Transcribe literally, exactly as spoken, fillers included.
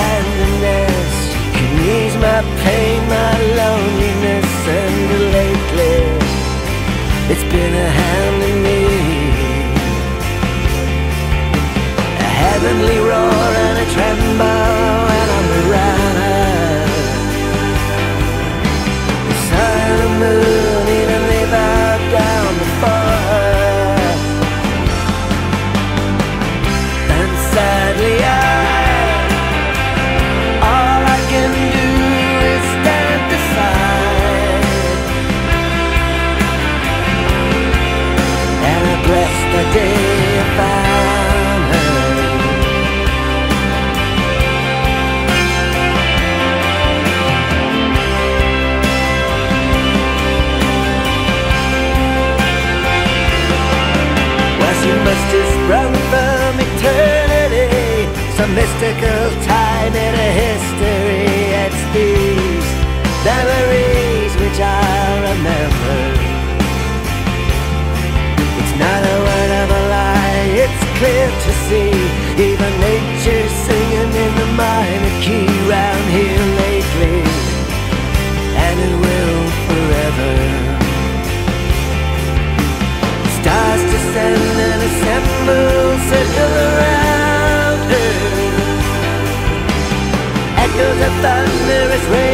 tenderness. You can ease my pain, my loneliness. And lately it's been a hand in me, a heavenly roar and a tremble when I'm around her. The sun and the moon even they bow down before her. And sadly I, all I can do is stand aside. And I bless the day I found her. Well, she must have sprung from eternity, some mystical time in a history. It's these memories which I'll remember. It's not a word of a lie, it's clear to see. Even nature singing in the minor key round here lately, and it will forever. Stars descend and assemble, circle around her. Echoes of thunder is